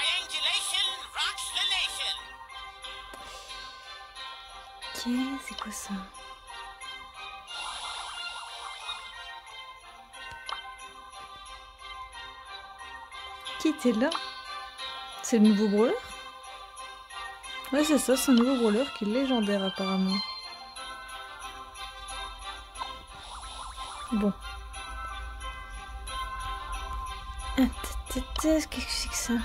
Ok, c'est quoi ça? Qui était là? C'est le nouveau brawler? Ouais, c'est ça, c'est un nouveau brawler qui est légendaire apparemment. Bon. Qu'est-ce que c'est que ça?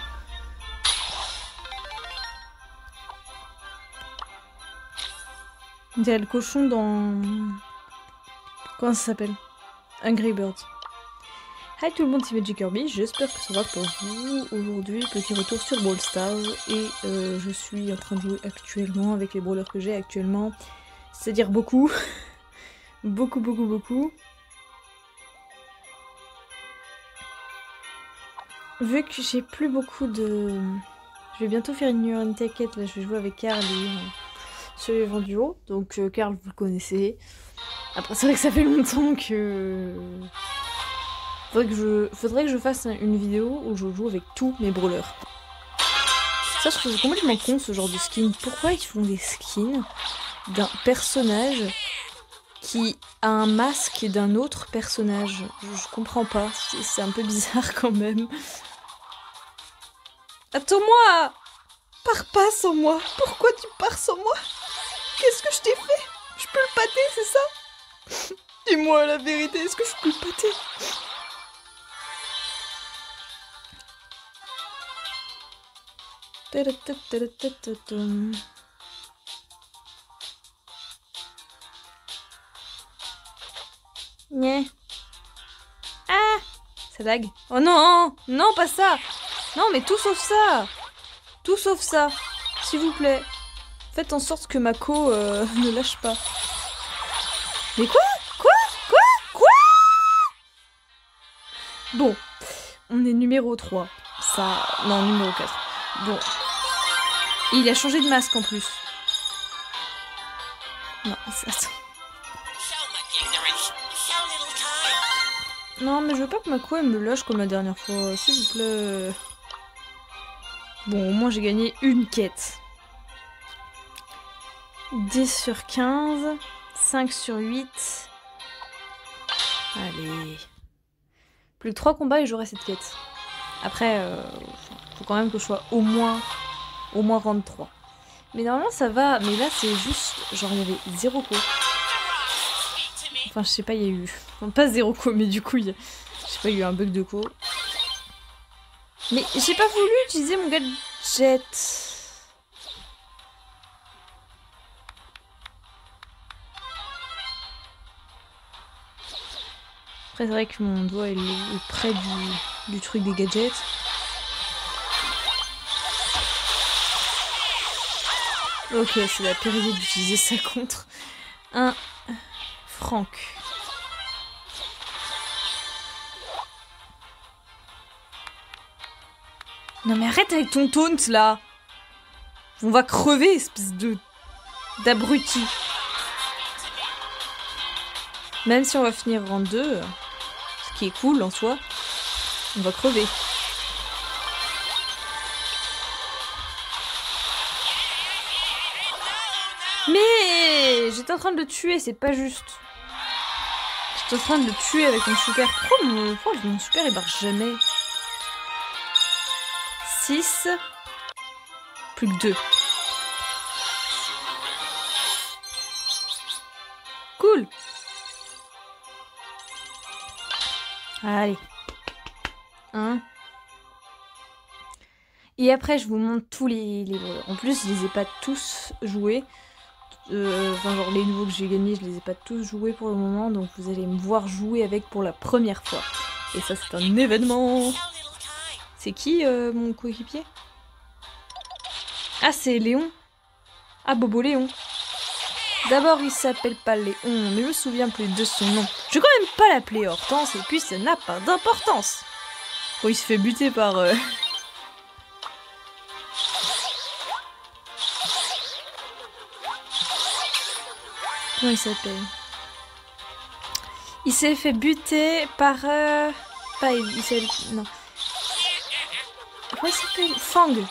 Il y a le cochon dans... Comment ça s'appelle? Angry Birds. Hi tout le monde, c'est Magic Kirby, j'espère que ça va pour vous. Aujourd'hui, petit retour sur Brawl Stars et je suis en train de jouer actuellement avec les brawlers que j'ai actuellement. C'est-à-dire beaucoup. beaucoup. Vu que j'ai plus beaucoup de... Je vais bientôt faire une New Run Ticket, là je vais jouer avec Carl et survivant du haut. Donc Carl vous le connaissez. Après c'est vrai que ça fait longtemps que... Faudrait que je fasse une vidéo où je joue avec tous mes brawlers. Ça je trouve complètement con ce genre de skin. Pourquoi ils font des skins d'un personnage qui a un masque d'un autre personnage? Je comprends pas, c'est un peu bizarre quand même. Attends-moi! Pars pas sans moi! Pourquoi tu pars sans moi? Qu'est-ce que je t'ai fait? Je peux le pâter, c'est ça? Dis-moi la vérité, est-ce que je peux le pâter? Nyeh. Ah! Ça lag. Oh non! Non, pas ça! Non, mais tout sauf ça! Tout sauf ça! S'il vous plaît. Faites en sorte que Mako ne lâche pas. Mais quoi? Quoi? Bon. On est numéro 3. Ça... Non, numéro 4. Bon. Et il a changé de masque en plus. Non, attends. Non, mais je veux pas que Mako elle me lâche comme la dernière fois. S'il vous plaît. Bon, au moins j'ai gagné une quête. 10 sur 15. 5 sur 8. Allez. Plus que 3 combats et j'aurai cette quête. Après, faut quand même que je sois au moins round 3. Mais normalement ça va, mais là c'est juste, genre il y avait 0 co. Enfin je sais pas, il y a eu, enfin, pas 0 co, mais du coup, je sais pas, il y a eu un bug de co. Mais j'ai pas voulu utiliser mon gadget. Après c'est vrai que mon doigt est près du truc des gadgets. Ok, c'est la pire idée d'utiliser ça contre un Franck. Non mais arrête avec ton taunt là. On va crever, espèce d'abruti. Même si on va finir en 2, ce qui est cool en soi, on va crever. Mais j'étais en train de le tuer, c'est pas juste. J'étais en train de le tuer avec mon super. Pourquoi mon super il marche jamais? 6. Plus que 2. Cool. Allez. 1. Et après, je vous montre tous les brawlers. En plus, je les ai pas tous joués. Enfin, genre les nouveaux que j'ai gagnés, je les ai pas tous joués pour le moment. Donc vous allez me voir jouer avec pour la première fois. Et ça, c'est un événement. C'est qui mon coéquipier? Ah, c'est Léon. Ah, Bobo Léon. D'abord, il s'appelle pas Léon, mais je me souviens plus de son nom. Je vais quand même pas l'appeler Hortense, et puis ça n'a pas d'importance. Oh, il se fait buter par... Comment il s'appelle? Il s'est fait buter par... Pas il s'est... Non. Comment il s'appelle? Fang. Je veux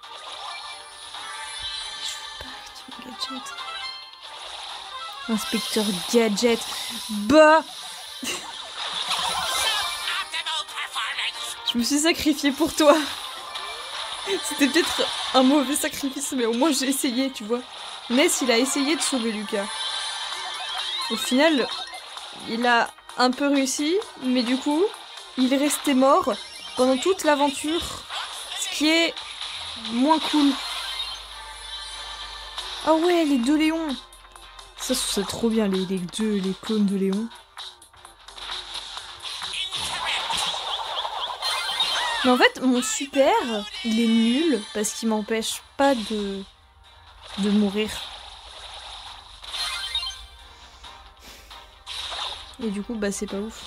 pas activer Gadget. Inspecteur Gadget. Bah. Je me suis sacrifiée pour toi. C'était peut-être un mauvais sacrifice, mais au moins j'ai essayé, tu vois. Ness, il a essayé de sauver Lucas. Au final, il a un peu réussi, mais du coup, il est resté mort pendant toute l'aventure, ce qui est moins cool. Ah ouais, les deux Léons. Ça, c'est trop bien, les clones de Léon. Mais en fait, mon super, il est nul parce qu'il m'empêche pas de mourir. Et du coup, bah c'est pas ouf.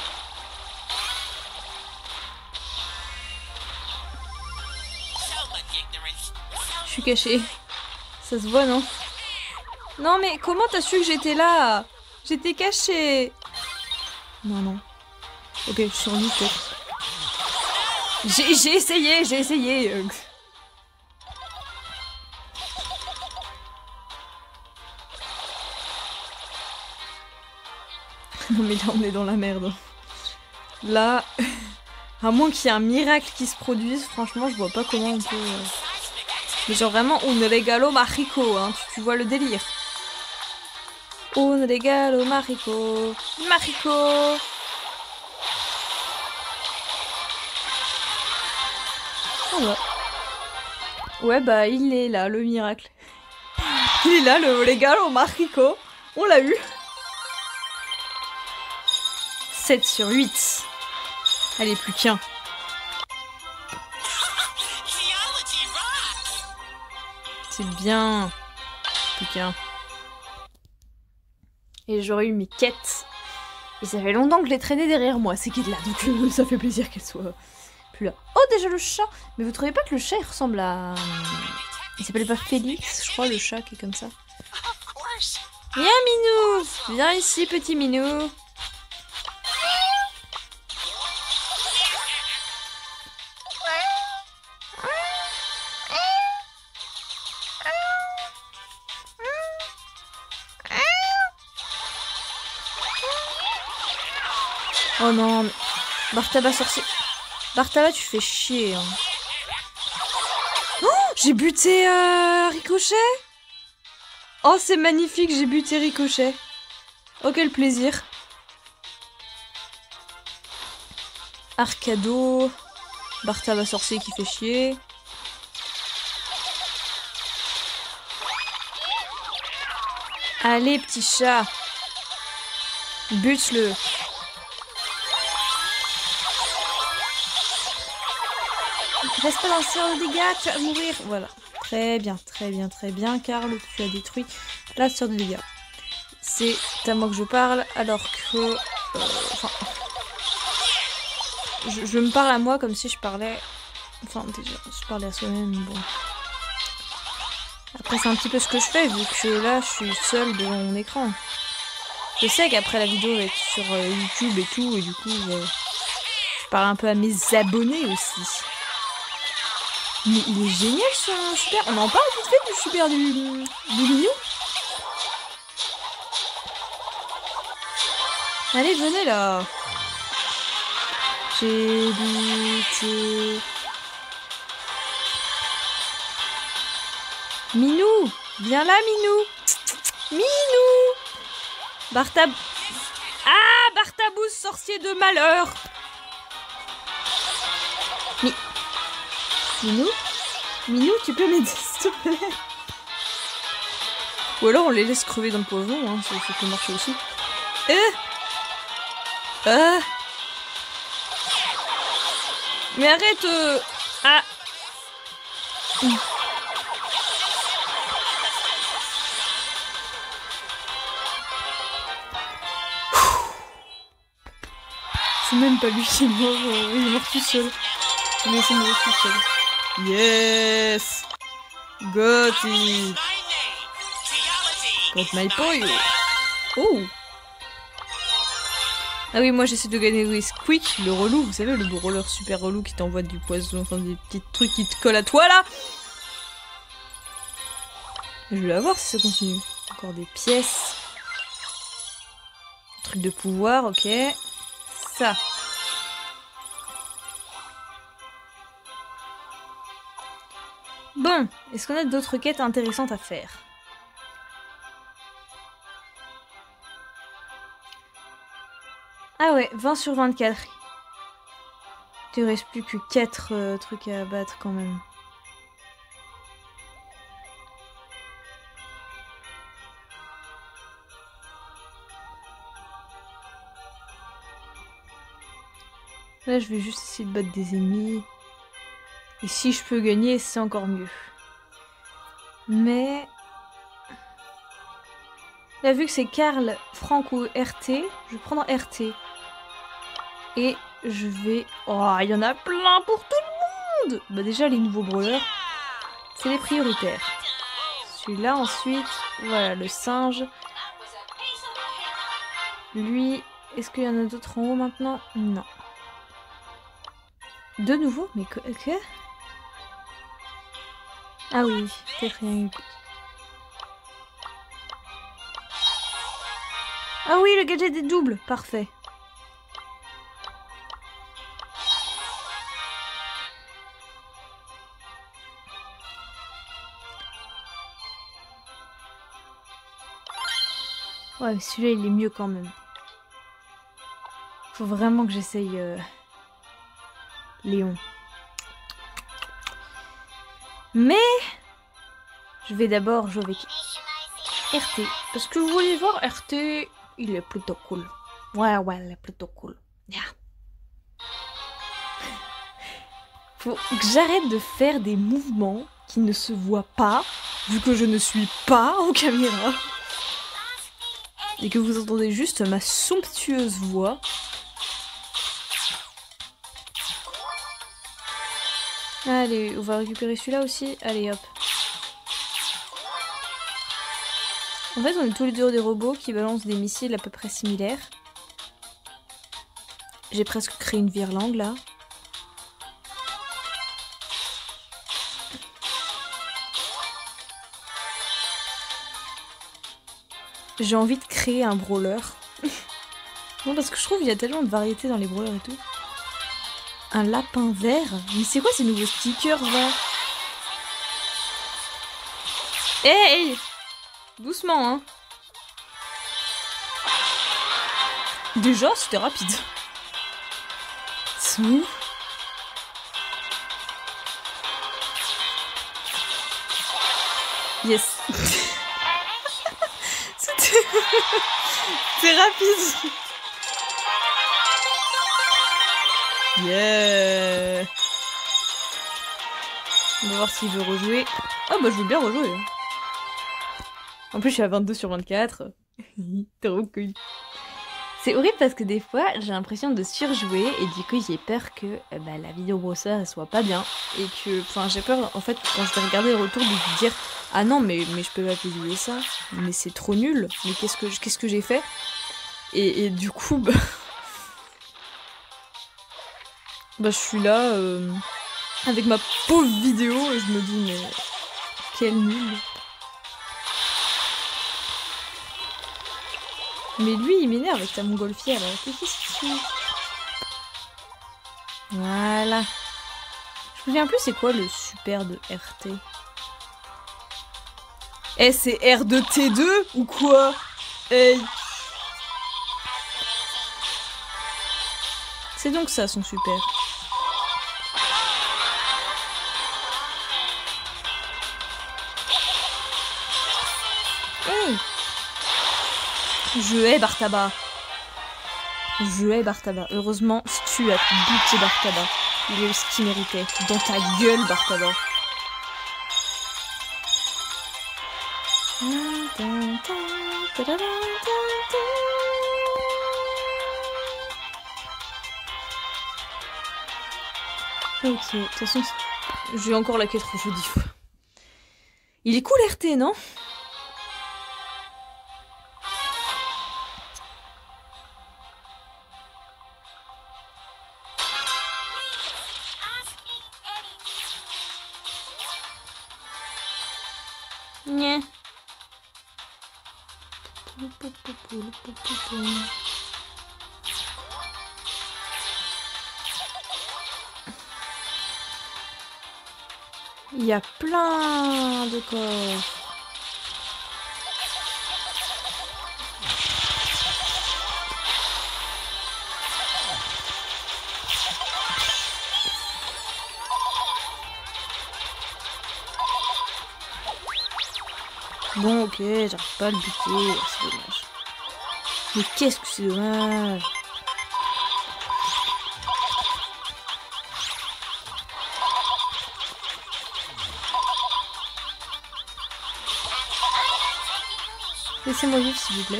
Je suis cachée. Ça se voit, non? Non mais comment t'as su que j'étais là? J'étais cachée. Non, non. Ok, je survis peut-être. J'ai essayé. Non mais là on est dans la merde. Là, à moins qu'il y ait un miracle qui se produise, franchement je vois pas comment on peut... Mais genre vraiment, un regalo mágico, hein, tu vois le délire. Un regalo mágico, mágico. Oh ouais. Ouais bah il est là, le miracle. Il est là, le regalo mágico. On l'a eu. 7 sur 8. Allez, plus qu'un. C'est bien. Plus qu'un. Et j'aurais eu mes quêtes. Et ça fait longtemps que je les traînais derrière moi, ces quêtes-là. Donc ça fait plaisir qu'elles soient plus là. Oh, déjà le chat. Mais vous trouvez pas que le chat, il ressemble à... Il s'appelle pas Félix, je crois, le chat qui est comme ça. Viens, Minou. Viens ici, petit Minou. Oh non, mais... Bartaba sorcier. Bartaba, tu fais chier. Hein. Oh, j'ai buté Ricochet. Oh, c'est magnifique, j'ai buté Ricochet. Oh, quel plaisir. Arcado. Bartaba sorcier qui fait chier. Allez, petit chat. Bute-le. Reste pas dans le sort de dégâts, tu vas mourir. Voilà. Très bien, très bien, très bien. Karl, tu as détruit la sœur de dégâts. C'est à moi que je parle, alors que... Enfin... Je me parle à moi comme si je parlais... Enfin, déjà, je parlais à soi-même, bon... Après, c'est un petit peu ce que je fais, vu que là, je suis seule devant mon écran. Je sais qu'après la vidéo va être sur YouTube et tout, et du coup, je parle un peu à mes abonnés aussi. Mais il est génial son super. On en parle vite fait du super du Minou. Allez, venez là. J'ai buté. Minou, viens là, Minou. Minou. Bartab. Ah, Bartabous, sorcier de malheur. Minou, Minou, tu peux m'aider, s'il te plaît? Ou alors on les laisse crever dans le poison, hein, ça peut marcher aussi. Mais arrête Ah C'est même pas lui qui est mort, il est mort tout seul. Il est mort tout seul. Yes! Got it! Got my boy! Oh! Ah oui, moi j'essaie de gagner Squeak, le relou, vous savez, le brawler super relou qui t'envoie du poison, enfin des petits trucs qui te collent à toi là. Je vais la voir si ça continue. Encore des pièces. Truc de pouvoir, ok. Ça. Bon, est-ce qu'on a d'autres quêtes intéressantes à faire? Ah ouais, 20 sur 24. Il ne reste plus que 4 trucs à abattre quand même. Là, je vais juste essayer de battre des ennemis. Et si je peux gagner, c'est encore mieux. Mais... là, vu que c'est Karl, Franck ou RT, je vais prendre RT. Et je vais... oh, il y en a plein pour tout le monde! Bah déjà, les nouveaux brawlers, c'est les prioritaires. Celui-là, ensuite, voilà, le singe. Lui, est-ce qu'il y en a d'autres en haut maintenant? Non. De nouveau? Mais que... ah oui, peut-être rien eu. Ah oui, le gadget est double, parfait. Ouais, mais celui-là, il est mieux quand même. Faut vraiment que j'essaye Léon. Mais je vais d'abord jouer avec RT. Parce que vous voulez voir, RT, il est plutôt cool. Ouais, il est plutôt cool. Yeah. Faut que j'arrête de faire des mouvements qui ne se voient pas, vu que je ne suis pas en caméra. Et que vous entendez juste ma somptueuse voix. Allez, on va récupérer celui-là aussi. Allez, hop. En fait, on est tous les deux des robots qui balancent des missiles à peu près similaires. J'ai presque créé une virlangue, là. J'ai envie de créer un brawler. Non, parce que je trouve qu'il y a tellement de variétés dans les brawlers et tout. Un lapin vert? Mais c'est quoi ces nouveaux stickers, là? Hey! Doucement, hein. Déjà, c'était rapide. C'est où? Yes. C'est rapide. Yeah. On va voir s'il veut rejouer. Ah bah je veux bien rejouer. En plus je suis à 22 sur 24. Trop cool. C'est horrible parce que des fois j'ai l'impression de surjouer et du coup j'ai peur que la vidéo brosseur elle soit pas bien. Et que, enfin j'ai peur en fait quand je vais regarder le retour de me dire ah non mais je peux pas publier ça. Mais c'est trop nul. Mais qu'est-ce que j'ai fait? Et du coup je suis là avec ma pauvre vidéo et je me dis mais quel nul. Mais lui il m'énerve avec ta montgolfière là. Qu'est-ce que tu fais? Voilà. Je me souviens plus c'est quoi le super de RT. Eh c'est R2T2 ou quoi? Hey. C'est donc ça son super. Hey. Je hais Bartaba. Je hais Bartaba. Heureusement, Stu a buté Bartaba. Il est ce qu'il méritait. Dans ta gueule, Bartaba. Ok, de toute façon, j'ai encore la quête rouge 10 fois. Il est cool RT, non? Nyeh. Il y a plein de coffres. Bon, ok, j'arrive pas à le buter, c'est dommage. Mais qu'est-ce que c'est dommage. Laissez-moi vivre, s'il vous plaît.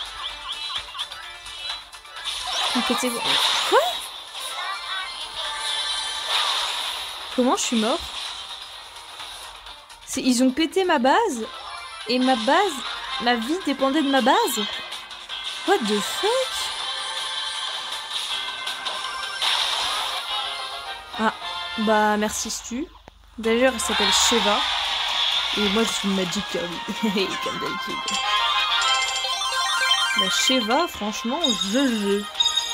Inquiétez-vous. Quoi? Comment je suis mort? Ils ont pété ma base? Et ma vie dépendait de ma base? What the fuck? Ah, bah merci Stu. D'ailleurs, elle s'appelle Sheva. Et moi, je suis Magic Curly. Comme d'habitude. Bah Sheva, franchement, je veux.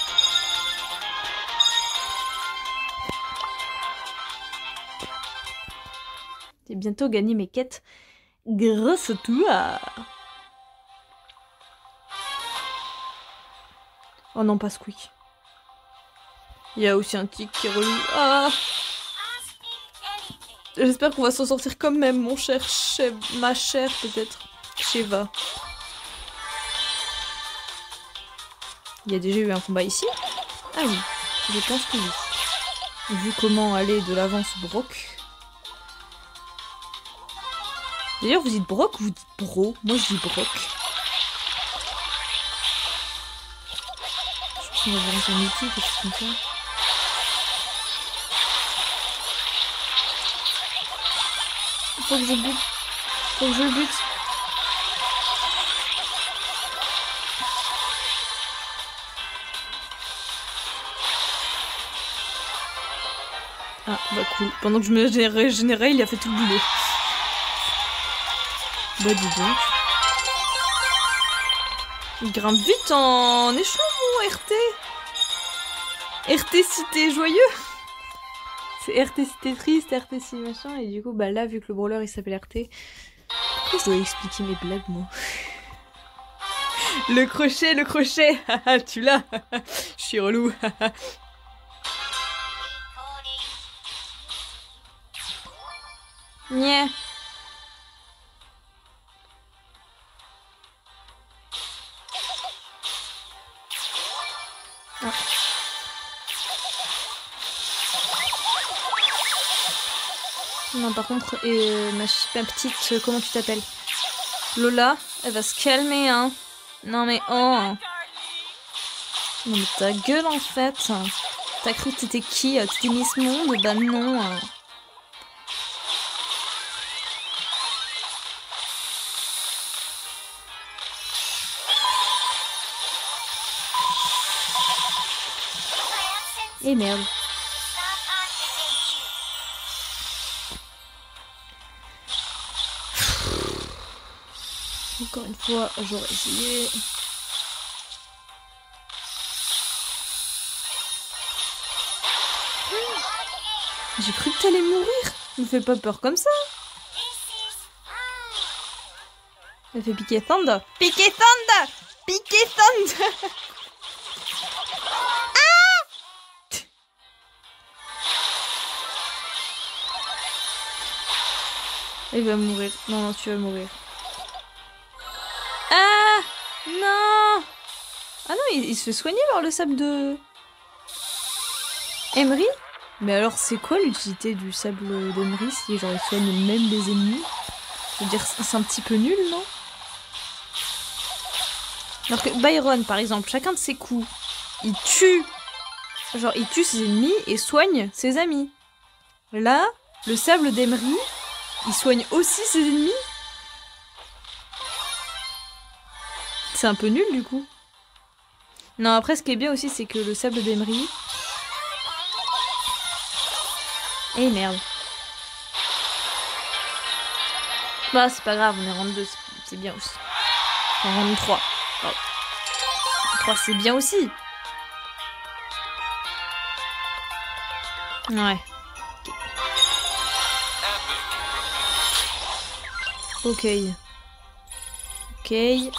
J'ai bientôt gagné mes quêtes. Grâce à toi. Oh non, pas Squeak. Il y a aussi un tic qui est relou. Ah. J'espère qu'on va s'en sortir quand même, mon cher ma chère peut-être. Sheva. Il y a déjà eu un combat ici? Ah oui, je pense que oui. Vu comment aller de l'avance Brock. D'ailleurs, vous dites Brock ou vous dites Bro? Moi, je dis Brock. Je pense qu'on va voir un mythique, quelque chose comme ça. Faut que je le bute. Faut que je le bute. Ah, bah cool. Pendant que je me régénérais, il a fait tout le boulot. Bah dis donc. Il grimpe vite en échelon, mon RT. RT si t'es joyeux. C'est RT si t'es triste, RT si machin. Et du coup, bah là, vu que le brawler il s'appelle RT. Pourquoi je dois expliquer mes blagues, moi? Le crochet, le crochet. Tu l'as. Je suis relou. Nya. Ah. Non, par contre, ma petite, comment tu t'appelles? Lola, elle va se calmer, hein. Non mais oh. Non mais ta gueule en fait. T'as cru que t'étais qui? T'étais Miss Monde? Bah non. Et merde. Encore une fois, j'aurais essayé. J'ai cru que t'allais mourir. Me fais pas peur comme ça. Elle fait piquer Thunder. Piquer Thunder. Piquer Thunder. Il va mourir. Non, non, tu vas mourir. Ah non. Ah non, il se fait soigner par le sable de... Emery? Mais alors, c'est quoi l'utilité du sable d'Emery si genre il soigne même les ennemis? Je veux dire, c'est un petit peu nul, non? Alors que Byron, par exemple, chacun de ses coups, il tue... Genre, il tue ses ennemis et soigne ses amis. Là, le sable d'Emery... Il soigne aussi ses ennemis? C'est un peu nul du coup. Non, après ce qui est bien aussi c'est que le sable d'Emery... Eh merde. Bah, c'est pas grave, on est round 2, c'est bien aussi. Enfin, round 3. Oh. 3, c'est bien aussi. Ouais. Ok. Ok. Et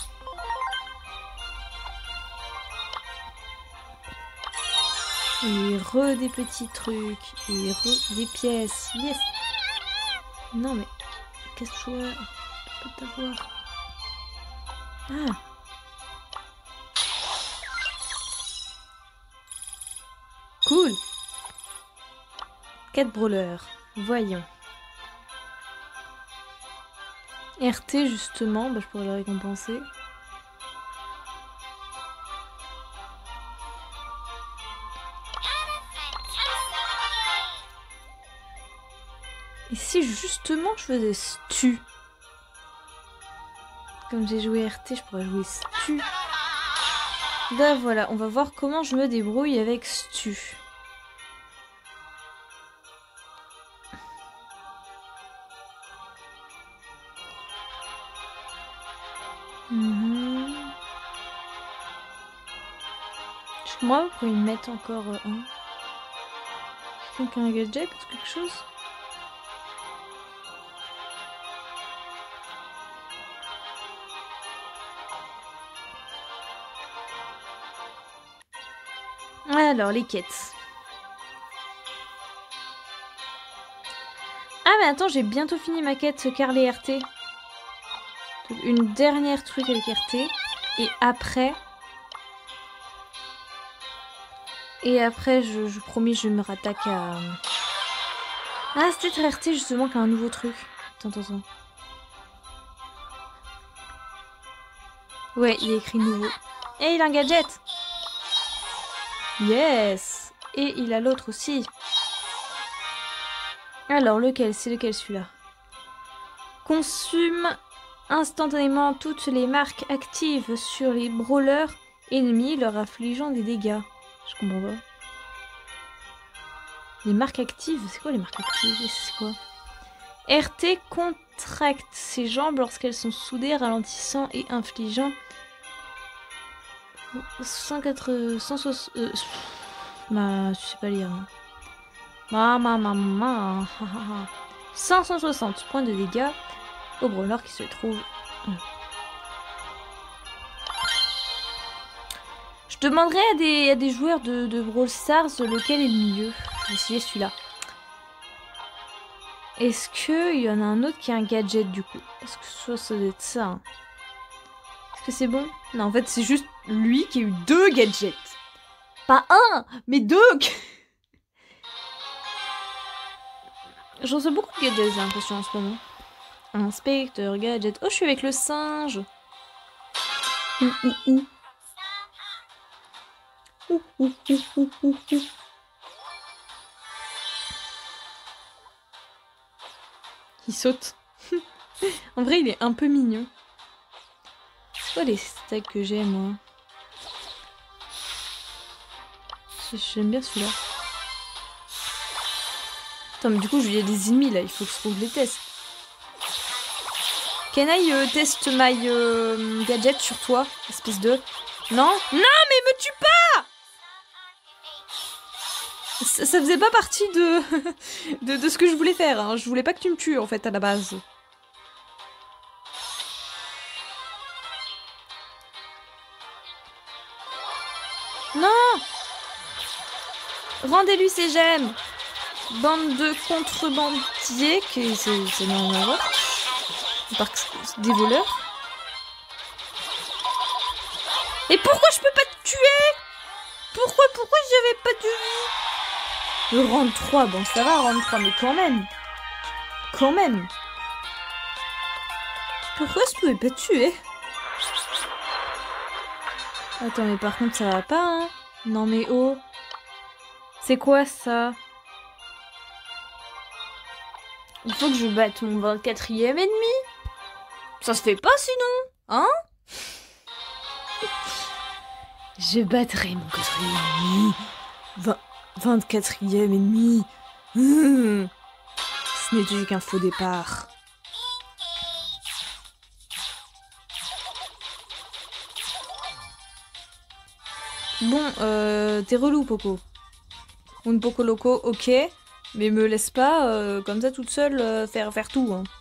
des petits trucs. Et des pièces. Yes. Non mais... Qu'est-ce que je vois? Je peux t'avoir. Ah. Cool. 4 brawlers. Voyons. RT justement, bah, je pourrais le récompenser. Et si justement je faisais Stu? Comme j'ai joué RT, je pourrais jouer Stu. Bah voilà, on va voir comment je me débrouille avec Stu. Moi, vous pouvez me mettre encore un. Quelqu'un qui a un gadget ou quelque chose? Alors, les quêtes. Ah mais attends, j'ai bientôt fini ma quête Carl et RT. Donc, une dernière truc avec RT. Et après... je promis, je me rattaque à... Ah, c'est peut-être RT justement qui a un nouveau truc. Attends. Ouais, il est écrit nouveau. Et il a un gadget. Yes. Et il a l'autre aussi. Alors, lequel? C'est lequel celui-là? Consume instantanément toutes les marques actives sur les brawlers ennemis, leur infligeant des dégâts. Je comprends pas. Les marques actives? C'est quoi les marques actives? C'est quoi? RT contracte ses jambes lorsqu'elles sont soudées, ralentissant et infligeant 160... je sais pas lire. 560 points de dégâts au brawler qui se trouve. Je demanderai à des joueurs de Brawl Stars lequel est le mieux. Je vais essayer celui-là. Est-ce qu'il y en a un autre qui a un gadget du coup? Est-ce que ça doit être ça hein? Est-ce que c'est bon? Non, en fait, c'est juste lui qui a eu 2 gadgets. Pas un, mais 2. Je reçois beaucoup de gadgets, j'ai l'impression, en ce moment. Inspecteur, gadget. Oh, je suis avec le singe. Il saute. En vrai, il est un peu mignon. C'est quoi les stacks que j'ai, moi? J'aime bien celui-là. Attends, mais du coup, il y a des ennemis, là. Il faut que je trouve les tests. Can I test my gadget sur toi, espèce de... Non? Non, mais me tue pas! Ça faisait pas partie de... de ce que je voulais faire. Hein. Je voulais pas que tu me tues, en fait, à la base. Non! Rendez-lui ses gemmes! Bande de contrebandiers, qui c'est non des voleurs. Et pourquoi je peux pas te tuer? Pourquoi j'avais pas de vie? Le rang 3, bon ça va, rang 3, mais quand même. Quand même. Pourquoi je pouvais pas te tuer? Attends, mais par contre ça va pas, hein? Non mais oh. C'est quoi ça? Il faut que je batte mon 24e ennemi. Ça se fait pas sinon, hein? Je battrai mon 4e ennemi. 24e ennemi. Ce n'était qu'un faux départ. Bon, t'es relou, Poco. Un Poco Loco, ok. Mais me laisse pas, comme ça, toute seule, faire tout, hein.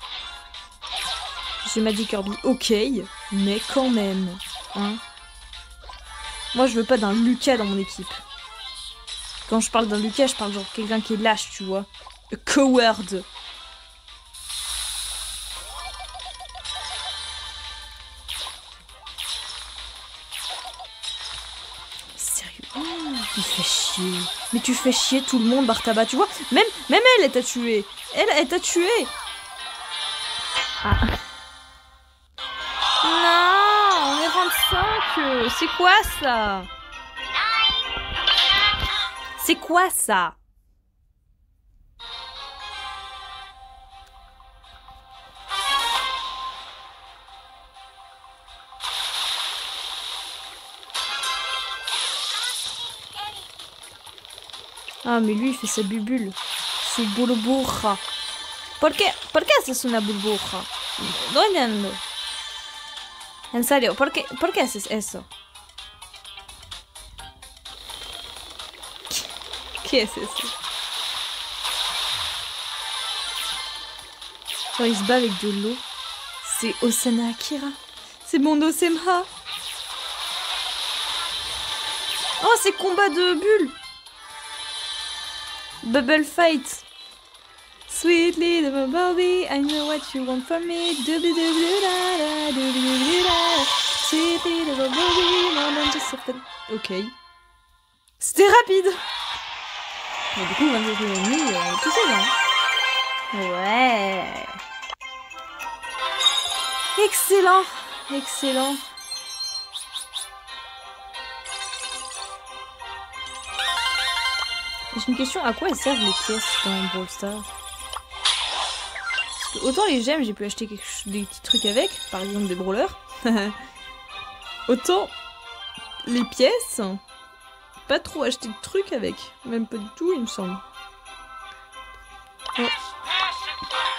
Je suis Magic Kirby, ok. Mais quand même, hein. Moi, je veux pas d'un Lucas dans mon équipe. Quand je parle d'un Lucas, je parle genre quelqu'un qui est lâche, tu vois. A coward. Sérieux? Oh, il fait chier. Mais tu fais chier tout le monde, Bartaba, tu vois. Même elle t'a tué. Elle t'a tué. Ah. Non, on est 25. C'est quoi ça? C'est quoi ça? Ah, mais lui, il fait sa bubule. Su burbuja. ¿Por qué haces una burbuja? No entiendo. En serio, ¿por qué haces eso? ¿Qué es eso? Quand il se bat avec de l'eau, c'est Osana Akira. C'est mon Osemha. Oh, c'est combat de bulles. Bubble fight. Sweet little bumblebee, I know what you want from me. Sweet little bumblebee, non, non, just ok. C'était rapide. Mais du coup, 27 ennemis, tout seul, hein. Ouais. Excellent. Excellent. J'ai une question, à quoi elles servent les pièces dans Brawl Stars? Parce que autant les gemmes, j'ai pu acheter des petits trucs avec, par exemple des brawlers. Autant les pièces, pas trop acheter de trucs avec. Même pas du tout, il me semble. Oh.